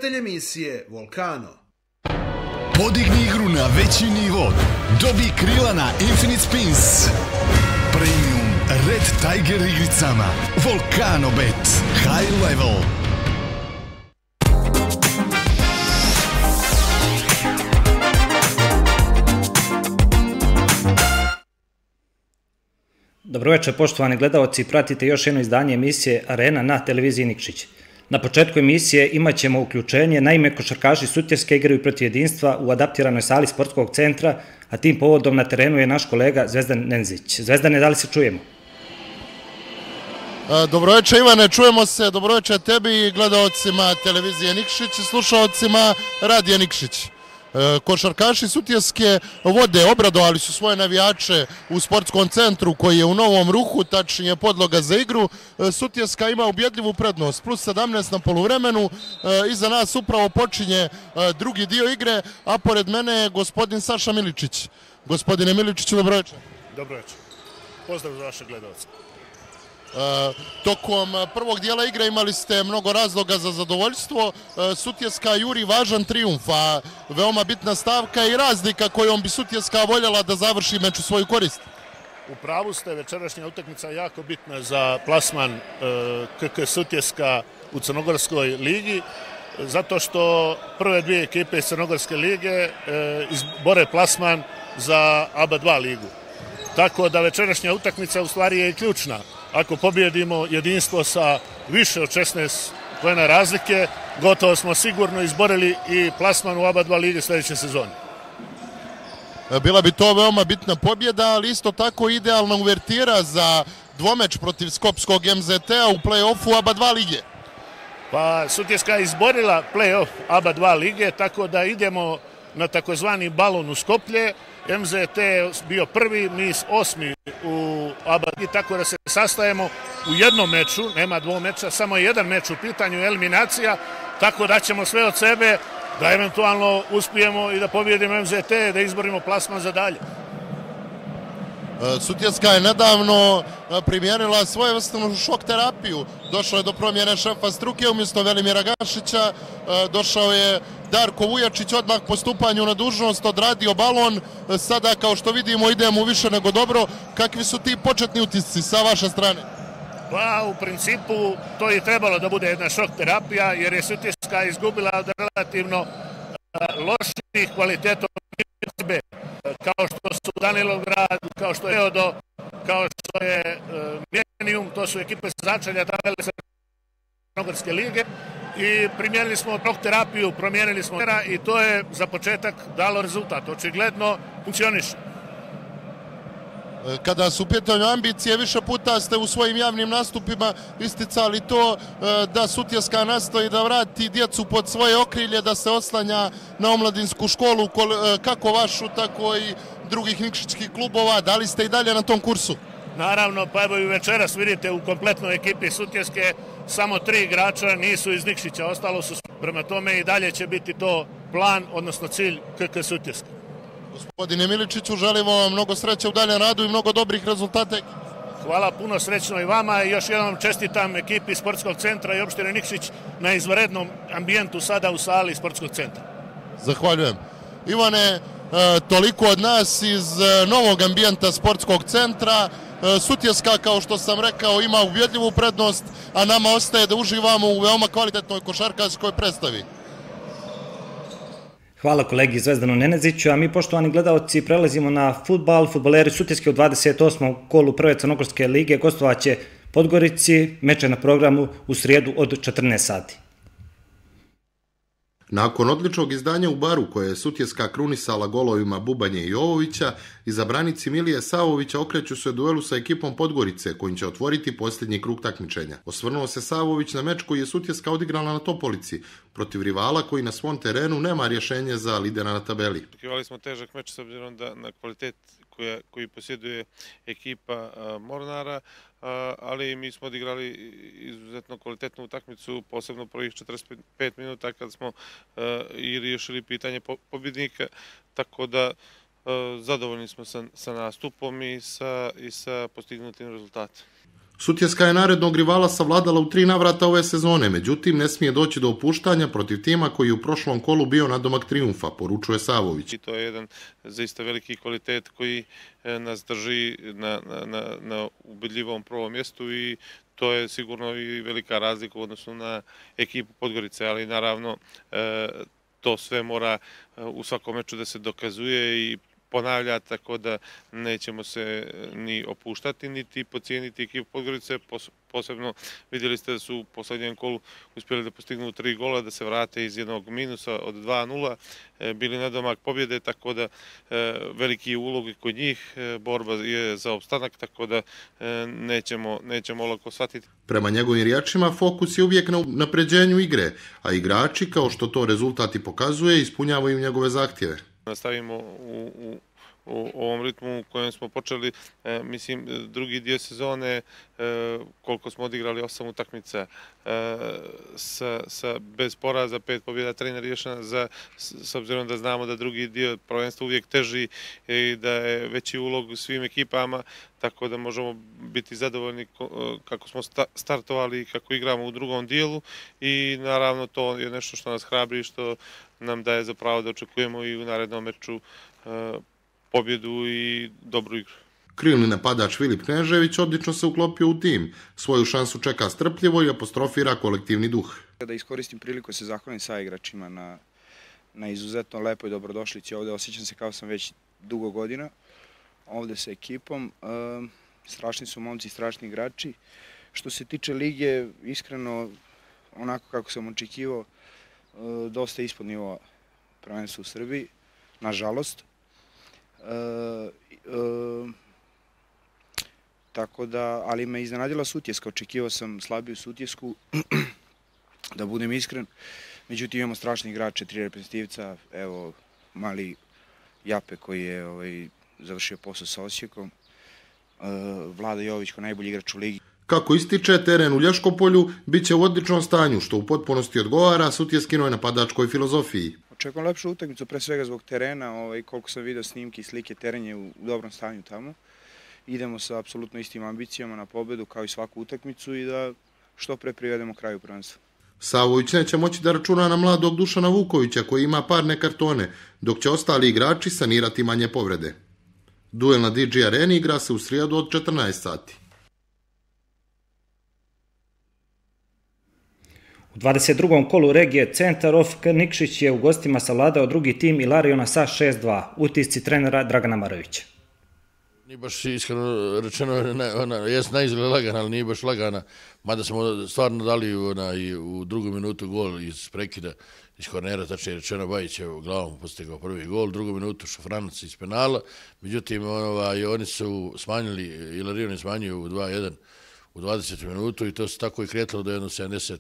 prijatelj emisije Volcano. Podigni igru na veći nivo. Dobi krila na Infinite Spins. Premium Red Tiger igricama. Volcano Bet. High level. Dobroveče, poštovani gledalci, pratite još jedno izdanje emisije Arena na televiziji Nikšić. Na početku emisije imat ćemo uključenje, naime košarkaši Sutjeske igraju protiv Jedinstva u adaptiranoj sali sportskog centra, a tim povodom na terenu je naš kolega Zvezdan Nenezić. Zvezdane, da li se čujemo? Dobroveče Ivane, čujemo se, dobroveče tebi, gledalcima televizije Nikšić i slušalcima radija Nikšić. Košarkaši Sutjeske vode, obradovali su svoje navijače u sportskom centru koji je u novom ruhu, tačnije podloga za igru. Sutjeska ima ubjedljivu prednost, plus 17 na poluvremenu. Iza nas upravo počinje drugi dio igre, a pored mene je gospodin Saša Miličić. Gospodine Miličiću, dobroveče. Dobroveče. Pozdrav za vaše gledalce. Tokom prvog dijela igre imali ste mnogo razloga za zadovoljstvo. Sutjeska juri važan trijumf, a veoma bitna stavka i razlika kojom bi Sutjeska voljela da završi meč u svoju korist. U pravu ste, večerašnja utakmica jako bitna za plasman KK Sutjeska u Crnogorskoj ligi, zato što prve dvije ekipe iz Crnogorske lige izbore plasman za ABA 2 ligu. Tako da večerašnja utakmica u stvari je i ključna. Ako pobjedimo Jedinstvo sa više od 16 poena razlike, gotovo smo sigurno izborili i plasman u ABA 2 lige sljedeće sezone. Bila bi to veoma bitna pobjeda, ali isto tako idealna uvertira za dvomeč protiv Skopskog MZT-a u play-offu ABA 2 lige. Pa Sutjeska je izborila play-off ABA 2 lige, tako da idemo na takozvani balon u Skoplje. MZT je bio prvi, mi osmi u ABA ligi, tako da se sastajemo u jednom meču, nema dvomeča, samo jedan meč u pitanju, eliminacija, tako da ćemo sve od sebe da eventualno uspijemo i da pobjedimo MZT, da izborimo plasman za dalje. Sutjeska je nedavno primijenila svojevrsnu šok terapiju. Došlo je do promjene šefa struke, umjesto Velimira Gašića došao je Darko Vujačić, odmah po stupanju na dužnost odradio balon. Sada, kao što vidimo, idemo više nego dobro. Kakvi su ti početni utisci sa vaše strane? Pa, u principu, to je trebalo da bude jedna šok terapija, jer je Sutjeska izgubila od relativno loših kvaliteta izbe, kao što su Danilograd, kao što je Eodo, kao što je Millennium, to su ekipe sa začelja tabele Crnogorske lige i primijenili smo šok terapiju, promijenili smo i to je za početak dalo rezultat. Očigledno funkcioniše. Kada su u pitanju ambicije, više puta ste u svojim javnim nastupima isticali to da Sutjeska nastoji da vrati djecu pod svoje okrilje, da se oslanja na omladinsku školu, kako vašu, tako i drugih nikšićkih klubova. Da li ste i dalje na tom kursu? Naravno, pa evo i večeras vidite u kompletnoj ekipi Sutjeske samo 3 igrača nisu iz Nikšića, ostalo su prema tome i dalje će biti to plan, odnosno cilj KK Sutjeske. Gospodine Miličiću, želimo vam mnogo sreće u daljem radu i mnogo dobrih rezultata. Hvala puno, srećno i vama i još jednom čestitam ekipi Sportskog centra i opštine Nikšić na izvanrednom ambijentu sada u sali Sportskog centra. Zahvaljujem. Ivane, toliko od nas iz novog ambijenta Sportskog centra. Sutjeska, kao što sam rekao, ima ubjedljivu prednost, a nama ostaje da uživamo u veoma kvalitetnoj košarkaškoj predstavi. Hvala kolegi Zvezdanu Neneziću, a mi, poštovani gledalci, prelazimo na fudbal. Fudbaleri Sutjeske u 28. kolu prve Crnogorske lige gostovaće Podgorici, meč je na programu u srijedu od 14 sati. Nakon odličnog izdanja u Baru koje je Sutjeska krunisala golovima Bubanje i Jovovića, izabranici Milije Savovića okreću se duelu sa ekipom Podgorice kojim će otvoriti posljednji krug takmičenja. Osvrnuo se Savović na meč koji je Sutjeska odigrala na Topolici protiv rivala koji na svom terenu nema rješenje za lidera na tabeli. Očekivali smo težak meč s obzirom na kvalitet koji posjeduje ekipa Mornara, ali mi smo odigrali izuzetno kvalitetnu utakmicu, posebno prvih 45 minuta kad smo i riješili pitanje pobjednika, tako da zadovoljni smo sa nastupom i sa postignutim rezultatom. Sutjeska je narednog rivala savladala u 3 navrata ove sezone, međutim ne smije doći do opuštanja protiv tima koji je u prošlom kolu bio nadomak trijumfa, poručuje Savović. I to je jedan zaista veliki kvalitet koji nas drži na ubedljivom prvom mjestu i to je sigurno i velika razlika u odnosu na ekipu Podgorice, ali naravno to sve mora u svakom meču da se dokazuje i ponavlja, tako da nećemo se ni opuštati, niti pocijeniti ekipu Podgorice. Posebno vidjeli ste da su u posljednjem kolu uspjeli da postignu 3 gola, da se vrate iz jednog minusa od 2-0, bili nadomak pobjede, tako da veliki ulog kod njih, borba je za opstanak, tako da nećemo olako shvatiti. Prema njegovim riječima, fokus je uvijek na napređenju igre, a igrači, kao što to rezultati pokazuje, ispunjavaju njegove zahtjeve. Nastavimo u ovom ritmu u kojem smo počeli, mislim, drugi dio sezone, koliko smo odigrali 8 utakmica, bez poraza, 5 pobjeda, 3 neriješena, s obzirom da znamo da drugi dio prvenstva uvijek teži i da je veći ulog u svim ekipama, tako da možemo biti zadovoljni kako smo startovali i kako igramo u drugom dijelu i naravno to je nešto što nas hrabri i što nam daje za pravo da očekujemo i u narednom meču pobjedu i dobru igru. Krilni napadač Filip Knežević odlično se uklopio u tim. Svoju šansu čeka strpljivo i apostrofira kolektivni duh. Da iskoristim priliku se zahvalim sa igračima na izuzetno lepoj dobrodošlici ovdje. Osjećam se kao sam već dugo godina ovdje sa ekipom. Strašni su momci, strašni igrači. Što se tiče lige, iskreno, onako kako sam očekivao, dosta ispod nivoa prvenstva u Srbiji, nažalost. Tako da, ali me iznenadila Sutjeska, očekivao sam slabiju Sutjesku, da budem iskren. Međutim, imamo strašni igrače, 3 reprezentativca, evo, mali Jape koji je završio posao sa Osijekom, Vlada Jović kao najbolji igrač u ligi. Kako ističe, teren u Lješkopolju bit će u odličnom stanju, što u potpunosti odgovara Sutjeskinoj napadačkoj filozofiji. Očekujem lepšu utakmicu, pre svega zbog terena, koliko sam vidio snimke i slike, teren je u dobrom stanju tamo. Idemo sa apsolutno istim ambicijama na pobedu kao i svaku utakmicu i da što pre privedemo kraju prvenstva. Savović neće moći da računa na mladog Dušana Vukovića koji ima parne kartone, dok će ostali igrači sanirati manje povrede. Duel na DG Areni igra se u srijedu od 14 sati. U 22. kolu regije Centar of Nikšić je u gostima savladao drugi tim Ilariona sa 6-2, utisci trenera Dragana Marovića. Nije baš iskreno rečeno, jes na izgled lagana, ali nije baš lagana, mada smo stvarno dali u drugu minutu gol iz prekida, iz kornera, tačnije rečeno Bajić je glavom postigao prvi gol, drugu minutu Šafranac iz penala, međutim oni su smanjili, Ilarion je smanjio u 2-1 u 20 minutu i to se tako i kretalo do jedno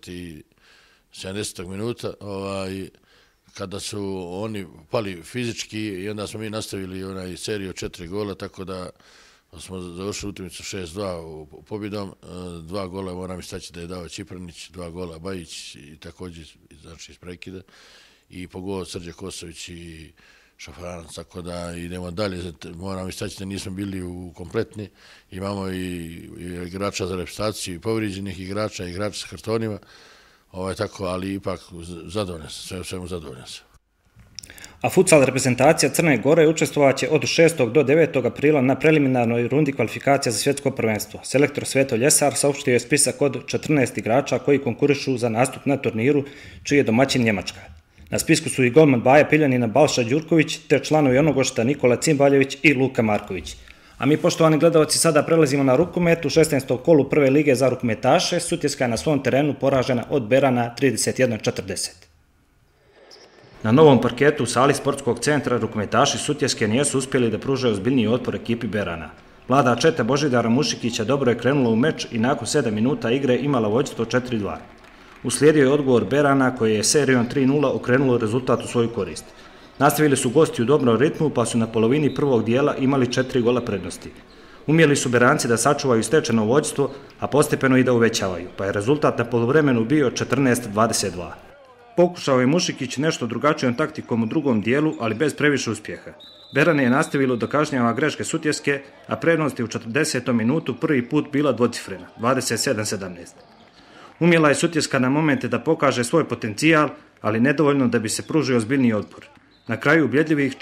70. minuta, kada su oni pali fizički i onda smo mi nastavili seriju 4 gola, tako da smo završili utakmicu 6-2 pobjedom. 2 gola moram istaći da je dao Čipranić, 2 gola Bajić i također znači iz prekida i po gol Srđe Kosović i Šafranac, tako da idemo dalje. Moram istaći da nismo bili kompletni, imamo i igrača za reprezentaciju, i povrijeđenih igrača, i igrača sa kartonima, tako, ali ipak zadovoljan sam, svemu zadovoljan sam. A futsal reprezentacija Crne Gore učestvovaće od 6. do 9. aprila na preliminarnoj rundi kvalifikacija za svjetsko prvenstvo. Selektor Sveto Ljesar saopštio je spisak od 14 igrača koji konkurišu za nastup na turniru, čiji je domaćin Njemačka. Na spisku su i golman Baja Piljanina Balša Đurković, te članovi Onogošta Nikola Cimbaljević i Luka Marković. A mi, poštovani gledalci, sada prelazimo na rukomet. U 16. kolu prve lige za rukometaše Sutjeska je na svom terenu poražena od Berana 31-40. Na novom parketu u sali sportskog centra rukometaši Sutjeske nisu uspjeli da pruže ozbiljniji otpor ekipi Berana. Mlada četa Božidara Mušikića dobro je krenula u meč i nakon 7 minuta igre imala vođstvo 4-2. Uslijedio je odgovor Berana koji je serijom 3-0 okrenulo rezultat u svoju korist. Nastavili su gosti u dobrom ritmu pa su na polovini prvog dijela imali 4 gola prednosti. Umjeli su Beranci da sačuvaju stečeno vođstvo, a postepeno i da uvećavaju, pa je rezultat na poluvremenu bio 14-22. Pokušao je Mušikić nešto drugačijom taktikom u drugom dijelu, ali bez previše uspjeha. Beran je nastavilo da kažnjava greške Sutjeske, a prednost je u 40. minutu prvi put bila dvocifrena, 27-17. Umjela je Sutjeska na momente da pokaže svoj potencijal, ali nedovoljno da bi se pružio ozbiljniji otpor. Na kraju ubjedljivih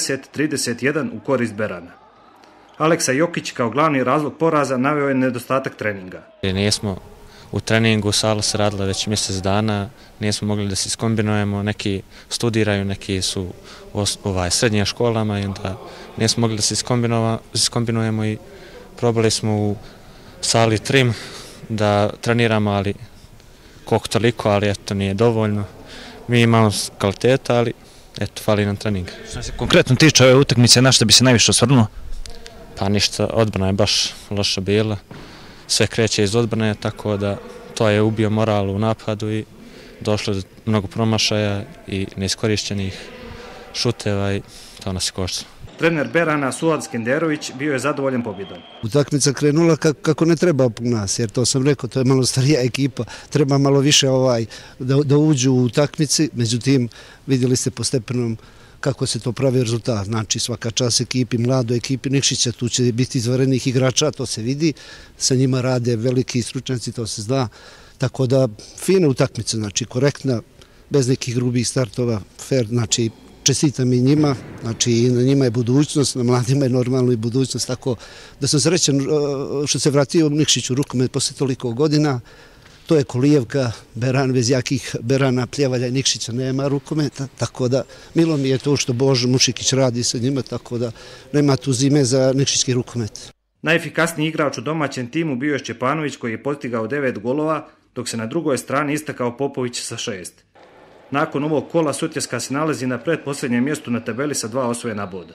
40-31 u korist Berana. Aleksa Jokić kao glavni razlog poraza naveo je nedostatak treninga. Nismo u treningu, sala se radila već mjesec dana, nismo mogli da se iskombinujemo, neki studiraju, neki su u srednjim školama i onda nismo mogli da se iskombinujemo i probali smo u sali trim da treniramo, ali koliko toliko, ali eto nije dovoljno. Mi imamo kvaliteta, ali eto, fali nam trening. Što se konkretno tiče ove utakmice, na što bi se najviše osvrnuo? Pa ništa, odbrana je baš loša bila. Sve kreće iz odbrane, tako da to je ubio moral u napadu i došlo do mnogo promašaja i neiskorišćenih šuteva i to nas je koštalo. Trener Berana Suad Skenderović bio je zadovoljan pobjedom. Utakmica krenula kako ne treba u nas, jer to sam rekao, to je malo starija ekipa, treba malo više da uđu u utakmici, međutim vidjeli ste po stepenom kako se to pravi rezultat, znači svaka čast ekipi, mladoj ekipi Nikšića, tu će biti izvarenih igrača, to se vidi, sa njima rade veliki stručnjaci, to se zna, tako da fina utakmica, znači korektna, bez nekih grubih startova, fair, znači čestitam i njima, znači i na njima je budućnost, na mladima je normalno i budućnost, tako da sam srećan što se vratio Nikšić u rukomet posle toliko godina. To je kolijevka, Beran, bez jakih Berana, Pljevalja i Nikšića nema rukometa, tako da milo mi je to što Božo Mušikić radi sa njima, tako da nema tu zime za nikšićki rukomet. Najefikasniji igrač u domaćem timu bio je Šćepanović koji je postigao 9 golova, dok se na drugoj strani istakao Popović sa 6. Nakon ovog kola Sutjeska se nalazi na pretposljednjem mjestu na tabeli sa 2 osvojena boda.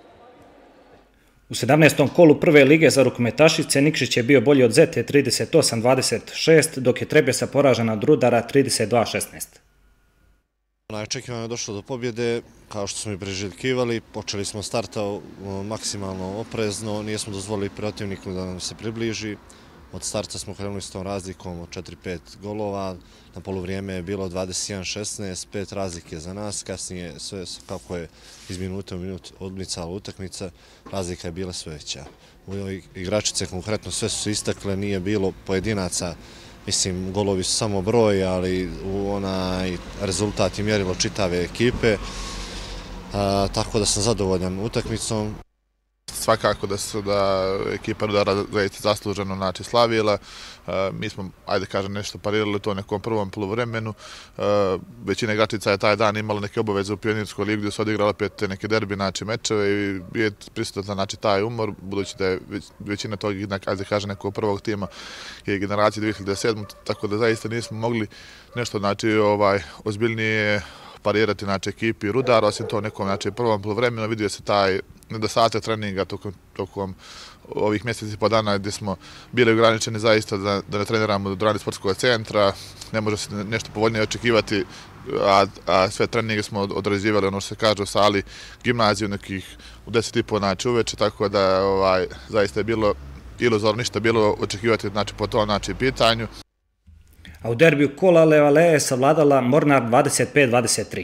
U 17. kolu prve lige za rukometašice Nikšić je bio bolji od Zete 38-26, dok je Trebesa poražena od Rudara 32-16. Očekivano je došlo do pobjede, kao što smo i priželjkivali, počeli smo starta maksimalno oprezno, nismo dozvolili protivniku da nam se približi. Od starta smo krenuli s tom razlikom od 4-5 golova, na poluvrijeme je bilo 21-16, 5 razlike za nas, kasnije sve kako je iz minute u minut odmicala utakmica, razlika je bila sve veća. Igračice konkretno sve su se istakle, nije bilo pojedinaca, mislim golovi su samo broj, ali onaj rezultat je mjerilo čitave ekipe, tako da sam zadovoljan utakmicom. Svakako da ekipa Rudara zaista zasluženo slavila. Mi smo, ajde kažem, nešto parirali to nekom prvom poluvremenu. Većina igračica je taj dan imala neke obaveze u Pionirskoj ligi gdje su odigrala opet neke derbi mečeve i je prisutan taj umor, budući da je većina tog, ajde kažem, nekog prvog tima je generacija 2007. Tako da zaista nismo mogli nešto ozbiljnije parirati ekipi Rudara, osim to nekom prvom poluvremenu vidio se taj nedostatak treninga tokom ovih mjeseci po dana gdje smo bili ograničeni zaista da ne treniramo do dvorane sportskog centra, ne može se nešto povoljnije očekivati, a sve treninge smo odrađivali, ono što se kaže u sali gimnaziju nekih u 10:30 uveče, tako da zaista je bilo iluzorno ništa bilo očekivati po tom pitanju. A u derbiju kola Levale je savladala Mornar 25-23.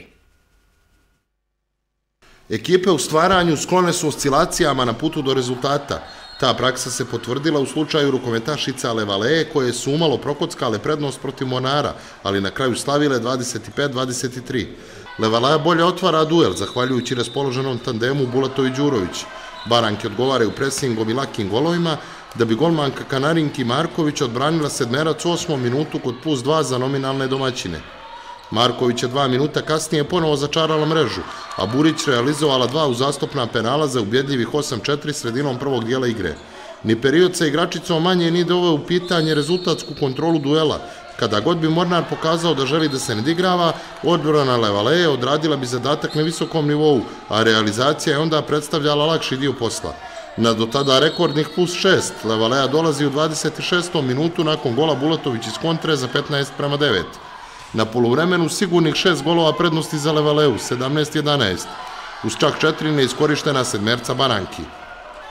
Ekipe u stvaranju sklone su oscilacijama na putu do rezultata. Ta praksa se potvrdila u slučaju rukometašica Levale koje su umalo prokockale prednost protiv Mornara, ali na kraju slavile 25-23. Levale bolje otvara duel, zahvaljujući raspoloženom tandemu Bulatović-Đurović. Baranke odgovaraju presingom i lakim golovima, da bi golmanka Kanarinki Marković odbranila sedmerac u 8. minutu kod +2 za nominalne domaćine. Marković je 2 minuta kasnije ponovo začarala mrežu, a Burić realizovala 2 uzastopna penala za ubjedljivih 8-4 sredinom prvog dijela igre. Ni period sa igračicom manje nije doveo u pitanje rezultatsku kontrolu duela. Kada god bi Mornar pokazao da želi da se ne digrava, odbrana Levale odradila bi zadatak na visokom nivou, a realizacija je onda predstavljala lakši dio posla. Na do tada rekordnih +6, Levalea dolazi u 26. minutu nakon gola Bulatović iz kontre za 15:9. Na poluvremenu sigurnih 6 golova prednosti za Levaleu, 17-11, uz čak 4 neiskorištena sedmerca Baranki.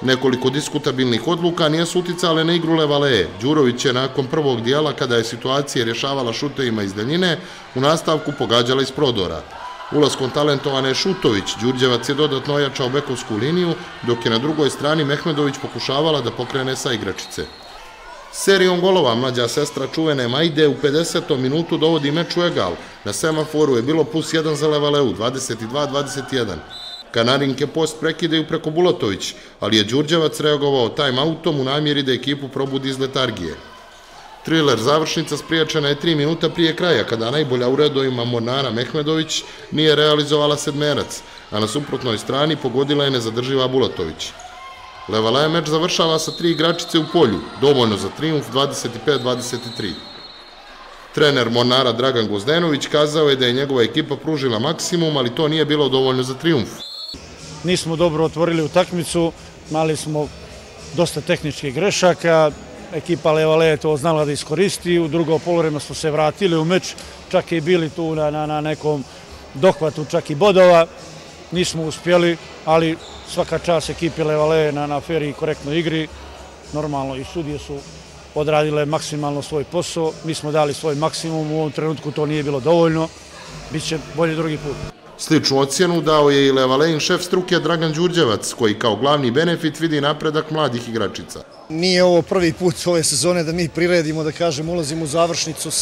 Nekoliko diskutabilnih odluka nisu uticale na igru Levaleje. Đurović je nakon prvog dijela, kada je situacija rješavala šutovima iz daljine, u nastavku pogađala iz prodora. Ulaskom talentovane Šutović, Đurđevac je dodatno ojačao bekovsku liniju, dok je na drugoj strani Mehmedović pokušavala da pokrene sa igračice. Serijom golova mlađa sestra čuvene Majde u 50. minutu dovodi meč u egal. Na semaforu je bilo +1 za Levaleu, 22-21. Kanarinke post prekidaju preko Bulatović, ali je Đurđevac reagovao time-outom u namjeri da ekipu probudi iz letargije. Triler završnica spriječena je 3 minuta prije kraja, kada najbolja u redovima Mornara Mehmedović nije realizovala sedmerac, a na suprotnoj strani pogodila je nezadrživa Bulatović. Levaleja meč završava sa 3 igračice u polju, dovoljno za trijumf 25-23. Trener Mornara Dragan Gozdenović kazao je da je njegova ekipa pružila maksimum, ali to nije bilo dovoljno za trijumf. Nismo dobro otvorili utakmicu, imali smo dosta tehničkih grešaka, ekipa Levaleje je to znala da iskoristi, u drugo poluvreme smo se vratili u meč, čak i bili tu na nekom dohvatu, čak i bodova, nismo uspjeli, ali svaka čast ekipi Levaleje na fer i korektnoj igri, normalno i sudije su odradile maksimalno svoj posao, mi smo dali svoj maksimum, u ovom trenutku to nije bilo dovoljno, bit će bolje drugi put. Sličnu ocjenu dao je i Levalejin šef struke Dragan Đurđevac, koji kao glavni benefit vidi napredak mladih igračica. Nije ovo prvi put ove sezone da mi priredimo, da kažem, ulazimo u završnicu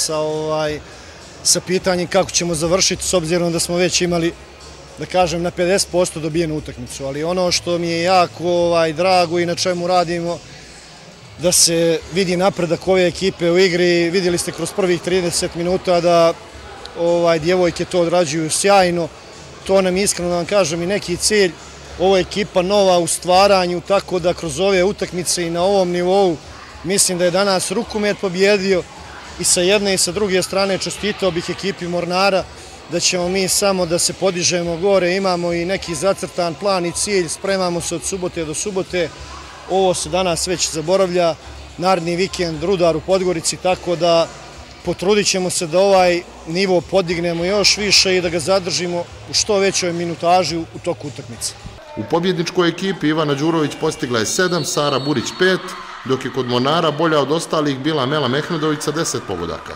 sa pitanjem kako ćemo završiti, s obzirom da smo već imali, da kažem, na 50% dobijenu utakmicu. Ali ono što mi je jako drago i na čemu radimo, da se vidi napredak ove ekipe u igri. Vidjeli ste kroz prvih 30 minuta da djevojke to odrađuju sjajno. To nam je, iskreno da vam kažem, i neki cilj. Ovo je ekipa nova u stvaranju, tako da kroz ove utakmice i na ovom nivou mislim da je danas rukomet pobjedio i sa jedne i sa druge strane čestitao bih ekipi Mornara da ćemo mi samo da se podižemo gore, imamo i neki zacrtan plan i cilj, spremamo se od subote do subote. Ovo se danas već zaboravlja, naredni vikend Rudar u Podgorici, tako da potrudit ćemo se da ovaj nivo podignemo još više i da ga zadržimo u što većoj minutaži u toku utakmice. U pobjedničkoj ekipi Ivana Đurović postigla je 7, Sara Burić 5, dok je kod Mornara bolja od ostalih bila Mela Mehmedović sa 10 pogodaka.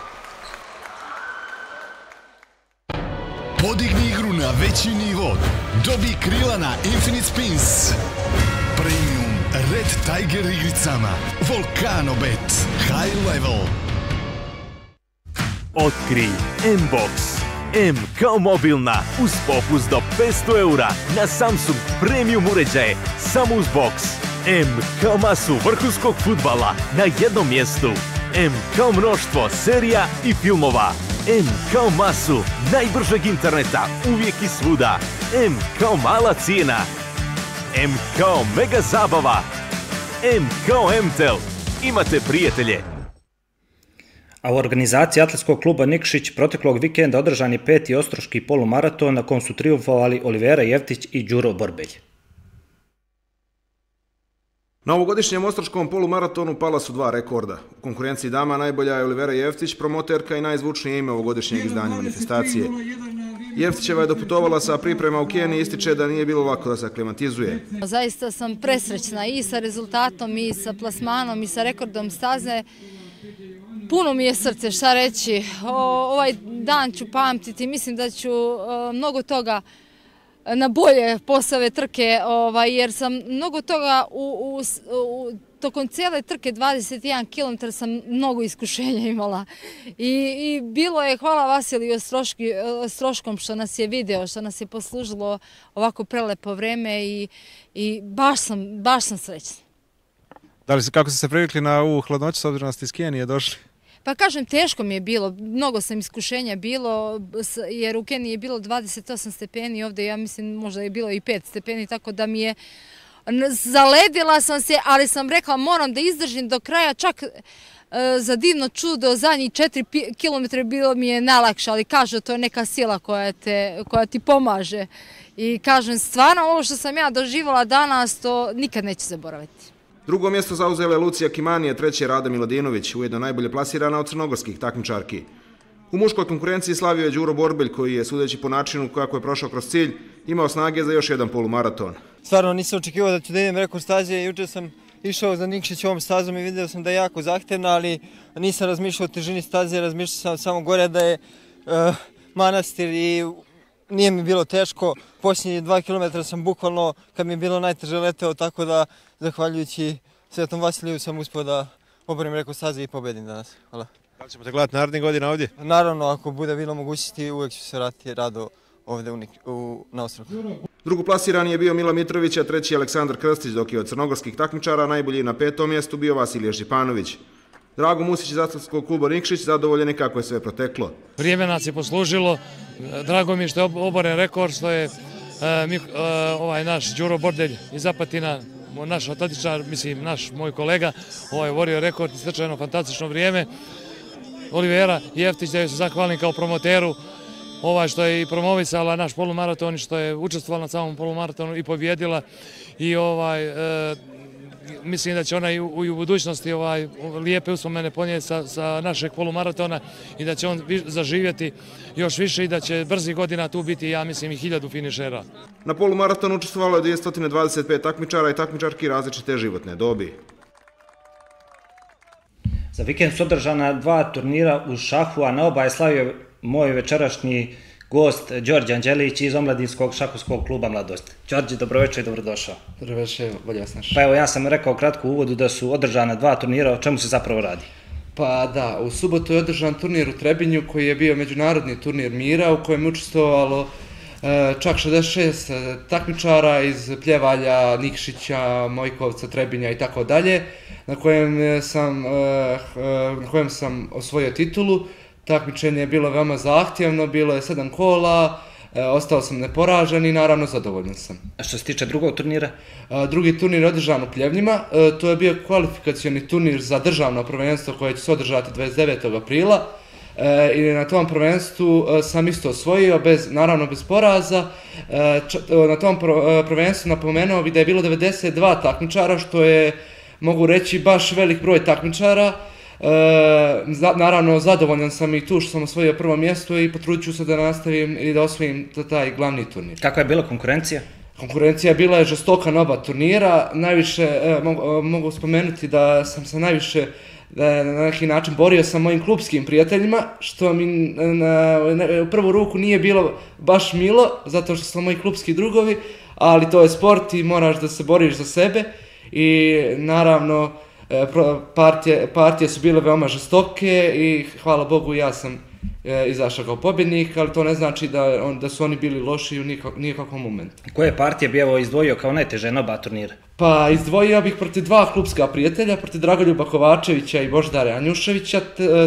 Podigni igru na veći nivo. Dobi krila na Infinite Spins. Premium Red Tiger igricama. Volcano Bet. High level. Otkri M-Box. M kao mobilna, uz popust do 500 € na Samsung Premium uređaje, samo uz box. M kao masu vrhunskog fudbala na jednom mjestu. M kao mnoštvo serija i filmova. M kao masu najbržeg interneta, uvijek i svuda. M kao mala cijena. M kao mega zabava. M kao MTEL. Imate prijatelje. A u organizaciji atletskog kluba Nikšić proteklog vikenda održan je 5. ostroški polumaraton na kom su trijumfovali Olivera Jeftić i Đuro Borbelj. Na ovogodišnjem ostroškom polumaratonu pala su 2 rekorda. U konkurenciji dama najbolja je Olivera Jeftić, promoterka i najzvučnije ime ovogodišnjeg izdanja manifestacije. Jeftićeva je doputovala sa priprema u Keniji i ističe da nije bilo lako da se aklimatizuje. Zaista sam presrećna i sa rezultatom i sa plasmanom i sa rekordom staze. Puno mi je srce, šta reći. Ovaj dan ću pamtiti, mislim da ću mnogo toga na bolje posle ove trke, jer sam mnogo toga tokom cijele trke 21 km sam mnogo iskušenja imala. I bilo je, hvala Vasiliju Ostroškom što nas je video, što nas je poslužilo ovako prelepo vreme i baš sam srećna. Kako ste se privikli na ovu hladnoću s obzirom da ste iz Kenije došli? Pa kažem, teško mi je bilo, mnogo sam iskušenja bilo, jer u Keniji je bilo 28 stepeni, ovdje ja mislim možda je bilo i 5 stepeni, tako da mi je, zaledila sam se, ali sam rekla moram da izdržim do kraja, čak za divno čudo, zadnjih 4 km bilo mi je najlakše, ali kažu to je neka sila koja ti pomaže. I kažem, stvarno ovo što sam ja doživjela danas, to nikad neću zaboraviti. Drugo mjesto zauzela je Lucija Kimanije, treće Rada Miladinović, ujedno najbolje plasirana od crnogorskih takmičarki. U muškoj konkurenciji slavio je Đuro Borbelj, koji je, sudeći po načinu kako je prošao kroz cilj, imao snage za još jedan polumaraton. stvarno nisam očekivao da ću da idem rekord staze. Juče sam išao za Nikšićevom stazom i vidio sam da je jako zahtevna, ali nisam razmišljao o težini staze, razmišljao sam samo gore da je manastir i nije mi bilo teško. Posljednjih 2 km sam bukvalno, kad mi je bilo najteže, leteo, tako da zahvaljujući Svetom Vasiliju sam uspio da oborim rekord staze i pobedim danas. Hvala. Da li ćemo te gledati narednih godina ovdje? Naravno, ako bude bilo mogućnosti, uvijek ću se vratiti rado ovdje na Ostrog. Drugoplasirani je bio Mila Mitrović, a treći Aleksandar Krstić, dok je od crnogorskih takmičara najbolji na 5. mjestu bio Vasilije Šipanović. Drago Musić iz Zatvorskog kluba Nikšić zadovoljen je kako je sve proteklo. Vrijeme nas je poslužilo, drago mi je što je oboren rekord, što je naš Đuro Bordelj iz Apatina, naš atletičar, mislim moj kolega, oborio rekord i stečeno fantastično vrijeme. Olivera Jeftić, da joj se zahvalim kao promoteru, što je i promovisala naš polumaraton i što je učestvovala na samom polumaratonu i pobjedila. I mislim da će ona i u budućnosti lijepe uspomene ponijeti sa našeg polumaratona i da će on zaživjeti još više i da će brzih godina tu biti, ja mislim, i 1000 finišera. Na polumaratonu učestvovalo je 225 takmičara i takmičarki različite životne dobi. Za vikend su održana 2 turnira u šahu, a na oba je slavio moj večerašnji gost Đorđe Anđelić iz omladinskog šahovskog kluba Mladost. Đorđe, dobroveče i dobrodošao. Dobroveče, bolje vas našao. Pa evo, ja sam rekao kratko u uvodu da su održana 2 turnira, o čemu se zapravo radi? Pa da, u subotu je održan turnir u Trebinju koji je bio međunarodni turnir mira u kojem je učestvovalo čak 66 takmičara iz Pljevalja, Nikšića, Mojkovca, Trebinja i tako dalje, na kojem sam osvojio titulu. Takmičenje je bilo veoma zahtjevno, bilo je 7 kola, ostao sam neporažen i naravno zadovoljan sam. A što se tiče drugog turnira? Drugi turnir je održan u Pljevljima, to je bio kvalifikacioni turnir za državno prvenstvo koje će se održati 29. aprila i na tom prvenstvu sam isto osvojio, naravno bez poraza. Na tom prvenstvu napomenuo bih da je bilo 92 takmičara, što je, mogu reći, baš velik broj takmičara. Naravno, zadovoljan sam i tu što sam osvojio prvo mjesto i potrudit ću se da nastavim i da osvojim taj glavni turnir. Kakva je bila konkurencija? Konkurencija bila je žestoka na oba turnira. Najviše mogu spomenuti da sam se najviše na neki način borio sa mojim klubskim prijateljima, što mi u prvu ruku nije bilo baš milo, zato što su moji klubski drugovi, ali to je sport i moraš da se boriš za sebe i naravno partije su bile veoma žestoke i hvala Bogu ja sam izašao kao pobjednik, ali to ne znači da su oni bili loši u nikakvom momentu. Koje partije bi evo izdvojio kao najteže na oba turnira? Pa izdvojio bih protiv 2 klubska prijatelja, protiv Dragoljuba Kovačevića i Božidara Anjuševića.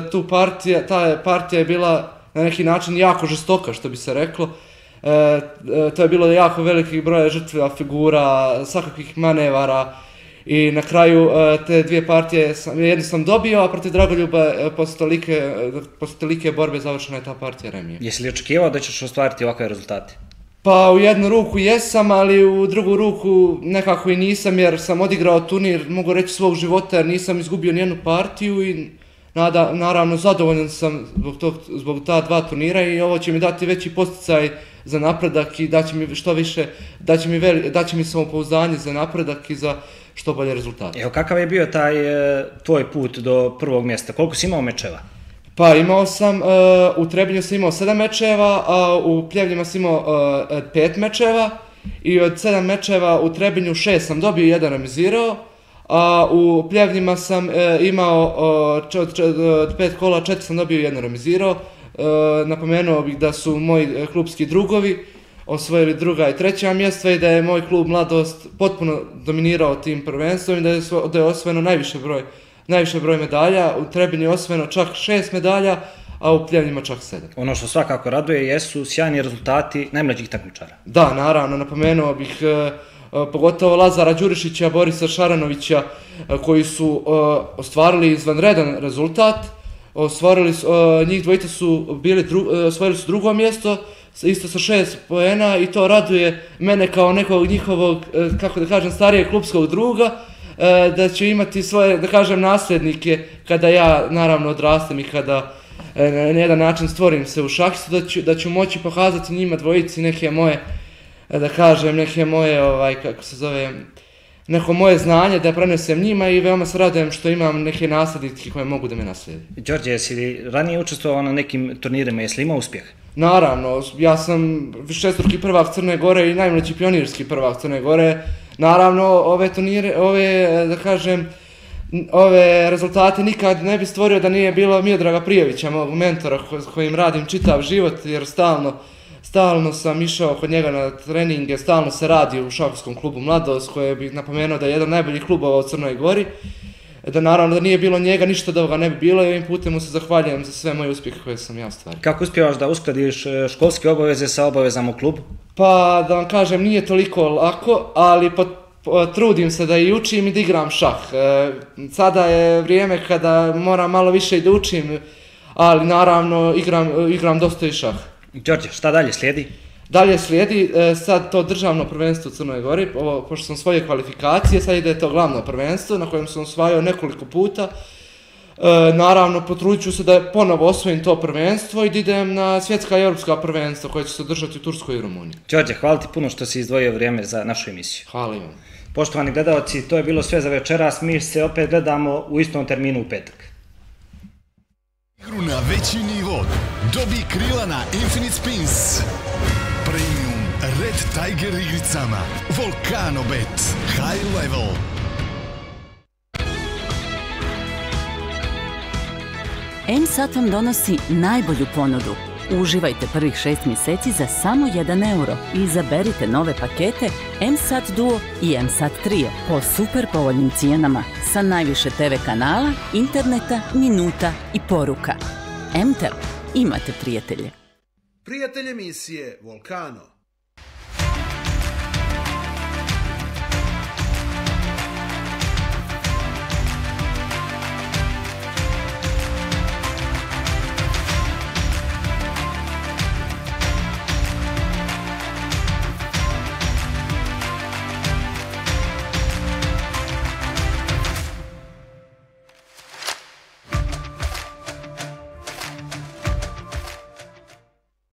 Ta partija je bila na neki način jako žestoka, što bi se reklo. To je bilo jako velikih broja žrtva, figura, svakakvih manevara. I na kraju te 2 partije jednu sam dobio, a protiv Dragoljuba posle tolike borbe završena je ta partija remija. Jesi li očekivao da ćeš ostvariti ovakve rezultate? Pa u jednu ruku jesam, ali u drugu ruku nekako i nisam, jer sam odigrao turnir, mogu reći, svog života, jer nisam izgubio nijednu partiju i naravno zadovoljan sam zbog ta 2 turnira i ovo će mi dati veći posticaj za napredak i daće mi što više, daće mi samopouzdanje za napredak i za što bolje rezultate. Evo, kakav je bio taj tvoj put do prvog mjesta? Koliko si imao mečeva? Pa imao sam, u Trebinju sam imao 7 mečeva, a u Pljevljima sam imao 5 mečeva i od 7 mečeva u Trebinju 6 sam dobio, 1 remizirao, a u Pljevljima sam imao od 5 kola 4 sam dobio, 1 remizirao. Napomenuo bih da su moji klubski drugovi osvojili 2. i 3. mjesta i da je moj klub Mladost potpuno dominirao tim prvenstvom i da je osvojeno najviše broj medalja. U Trebinju je osvojeno čak 6 medalja, a u Pljevljima čak 7. Ono što svakako raduje jesu sjajni rezultati najmlađih takmičara. Da, naravno, napomenuo bih pogotovo Lazara Đurišića, Borisa Šaranovića, koji su ostvarili izvanredan rezultat. Njih dvojica su osvojili su 2. mjesto, isto sa 6 poena i to raduje mene kao nekog njihovog, kako da kažem, starijeg klubskog druga, da će imati svoje, da kažem, nasljednike kada ja naravno odrastem i kada na jedan način stvorim se u šahistu, da ću moći pokazati njima dvojici neke moje da kažem, neke moje, neko moje znanje da prenesem njima i veoma se radujem što imam neke naslednike koje mogu da me naslijedi. Đorđe, jesi li ranije učestvovao na nekim turnirima, jesi li imao uspjeh? Naravno, ja sam višestruki prvak Crne Gore i najmlađi pionirski prvak Crne Gore. Naravno, ove rezultate nikad ne bi stvorio da nije bilo Miodraga Prijevića, mog mentora s kojim radim čitav život, jer stalno sam išao kod njega na treninge, stalno se radi u šahovskom klubu Mladost, koje bih napomenuo da je jedan od najboljih klubova u Crnoj Gori. Da naravno da nije bilo njega, ništa da ga ne bi bilo i ovim putem mu se zahvaljujem za sve moje uspjehe koje sam ja ostvario. Kako uspijevaš da uskladiš školske obaveze sa obavezama u klubu? Pa da vam kažem, nije toliko lako, ali trudim se da i učim i da igram šah. Sada je vrijeme kada moram malo više i da učim, ali naravno igram dosta i šah. Đorđe, šta dalje slijedi? Dalje slijedi sad to državno prvenstvo u Crnoj Gori, pošto sam svoje kvalifikacije, sad ide to glavno prvenstvo na kojem sam osvajao nekoliko puta. Naravno, potrudit ću se da ponovo osvojim to prvenstvo i da idem na svjetska i europska prvenstva koja će se održati u Turskoj i Rumuniji. Đorđe, hvala ti puno što si izdvojio vrijeme za našu emisiju. Hvala i vam. Poštovani gledalci, to je bilo sve za večeras, mi se opet gledamo u istom terminu u petak. Igru na veći nivo, dobi krila na Infinite Spins. Premium Red Tiger igricama, Volcano Bet, High Level. M-Sat vam donosi najbolju ponudu. Uživajte prvih 6 mjeseci za samo 1 euro i izaberite nove pakete M-Sat Duo i M-Sat Trio po super povoljnim cijenama sa najviše TV kanala, interneta, minuta i poruka. M-Tel, imate prijatelje. Prijatelj emisije Volcano.